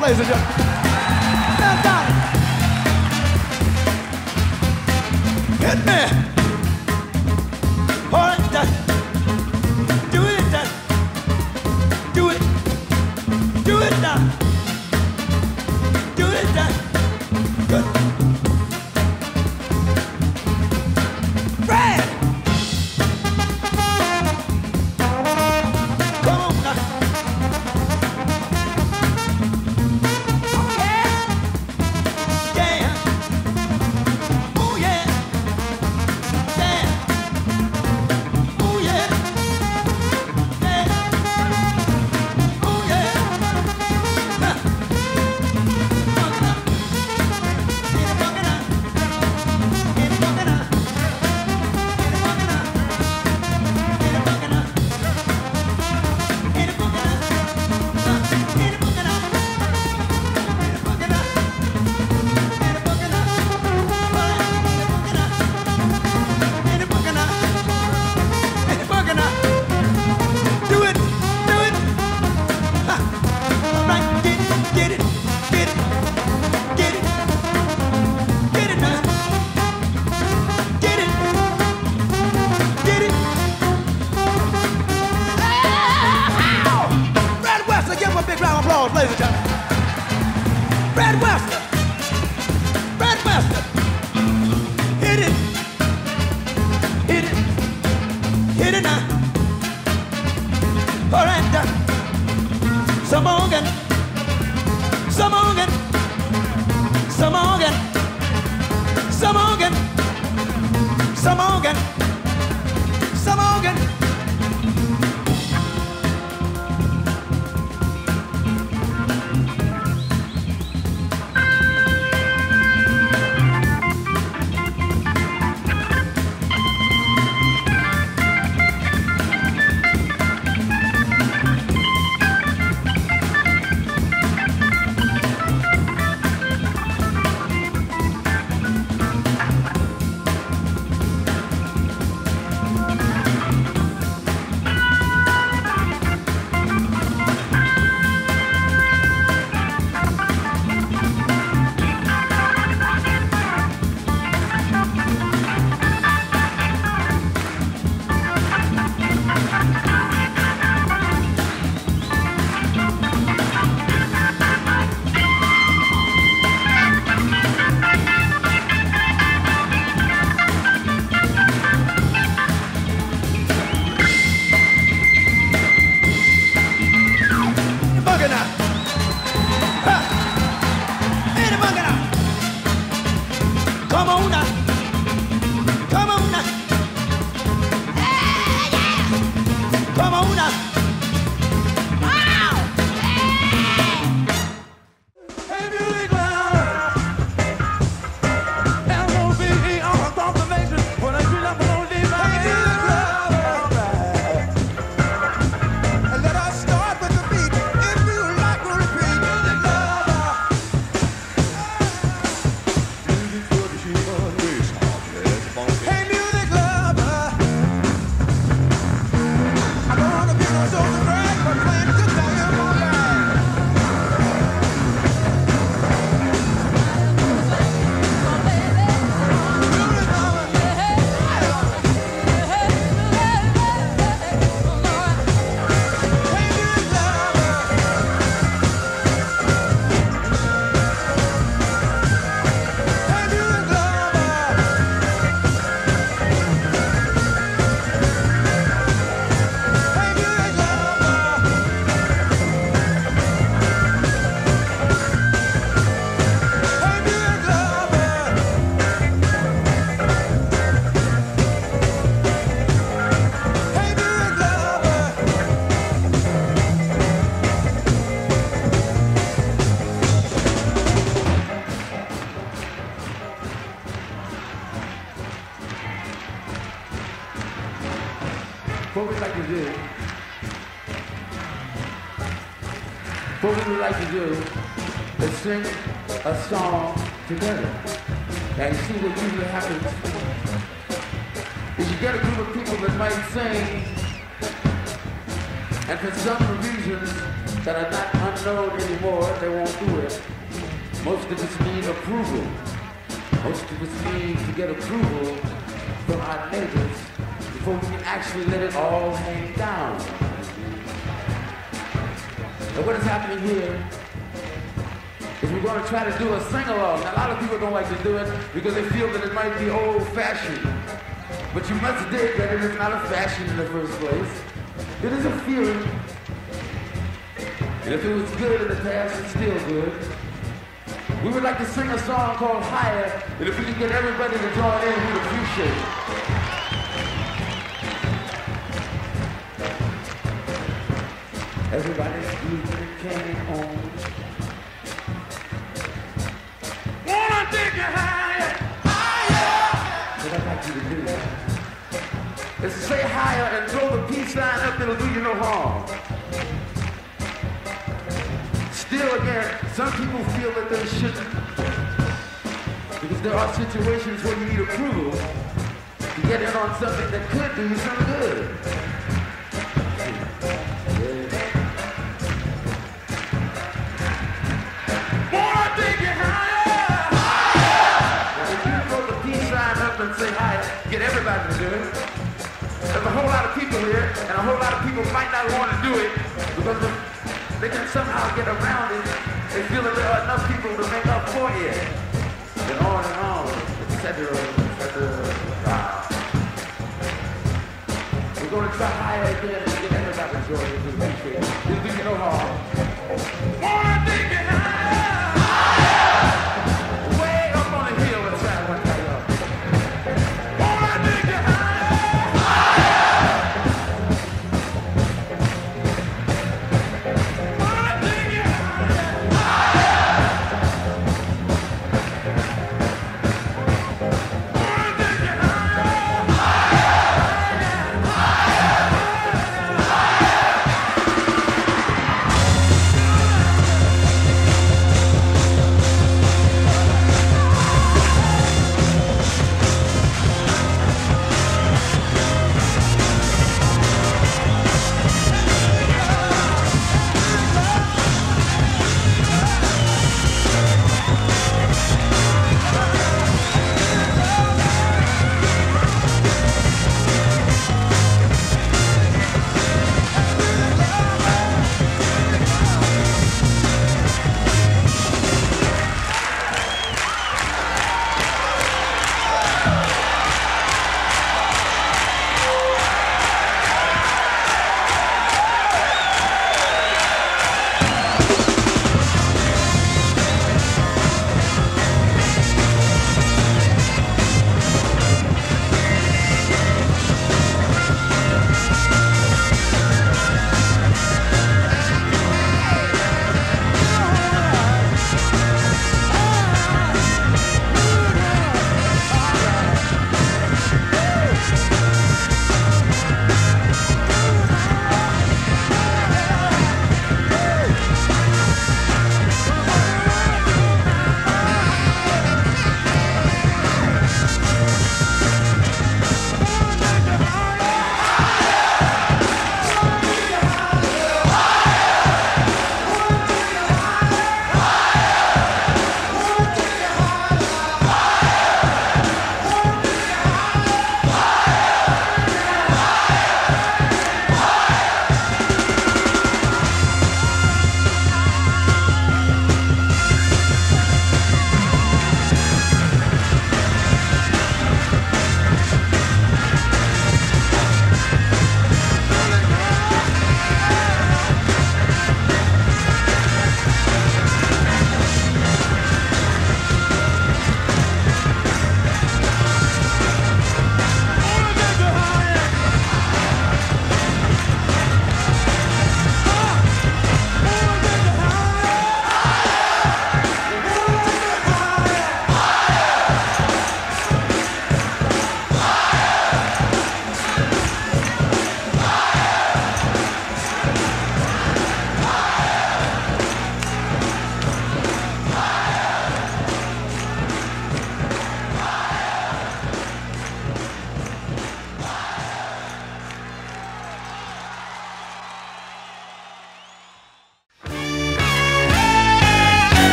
ladies and gentlemen. Now, Donnie. Hit me. All right, Donnie. Do it, Donnie. Do it. Do it, Donnie. Do it, Donnie. Good. Fred! Come on now. Oh yeah. Yeah. Oh yeah. Yeah. Oh yeah. Yeah. Oh yeah. Huh. Ladies and gentlemen, Fred Wester, Fred Wester, hit it, hit it, hit it now. All right, some organ, some organ, some organ, some organ, some organ, some organ. Come on now. Come on now. Yeah, yeah. Come on now. Wow. Hey, music lover. L-O-V-E on a confirmation. When I feel like I'm gonna leave my music lover. And let us start with the beat. If you like to repeat, music lover. Hey, music lover. I don't wanna be no social drag, but playing a good time in my life. Music lover. Hey, music lover. Hey, music lover. Hey, music What we'd like to do, is sing a song together. And see what usually happens is you get a group of people that might sing, and for some reason that are not unknown anymore, they won't do it. Most of us need approval. Most of us need to get approval from our neighbors before we can actually let it all hang down. And what is happening here is we're going to try to do a sing-along. Now, a lot of people don't like to do it because they feel that it might be old-fashioned. But you must dig that it is not a fashion in the first place. It is a feeling. And if it was good in the past, it's still good. We would like to sing a song called Higher, and if we could get everybody to join in, we'd appreciate it. Everybody's sleeping, came on. Wanna take you higher, higher. What I'd like you to do is to say higher and throw the peace sign up, it'll do you no harm. Still, again, some people feel that they shouldn't, because there are situations where you need approval to get in on something that could do you some good. Wanna take you higher, higher. If you throw the peace sign up and say higher, get everybody to do it. There's a whole lot of people here, and a whole lot of people might not want to do it because they can somehow get around it. They feel that there are enough people to make up for it. And on, etc., etc. We're going to try higher again and get everybody to join in. It'll do you no harm. Wanna take it higher, higher. Way up on the hill and try one time up. Wanna take it higher, higher. Wanna take it higher, higher.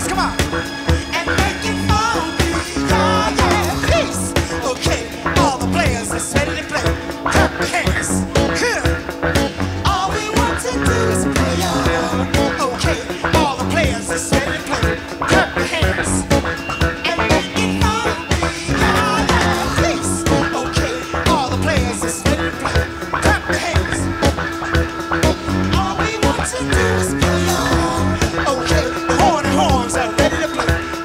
hands, come on. And make it funky. Yeah, yeah, peace. Okay, all the players are ready to play. Clap your hands. Here. All we want to do is play, y'all. Okay, all the players are ready to play. Clap your hands. And make it funky. Yeah, yeah, peace. Okay, all the players are ready to play. Clap your hands. All we want to do is play, y'all. Okay, the horns are ready to play.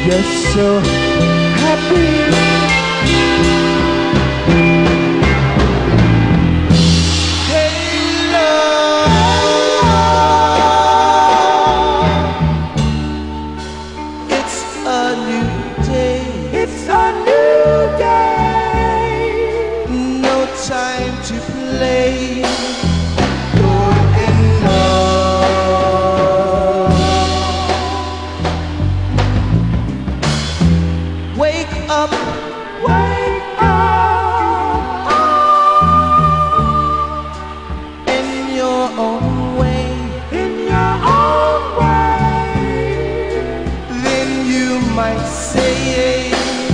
just so happy. Hey love, it's a new day. It's a new day. No time to play. Wake up, in your own way, then you might say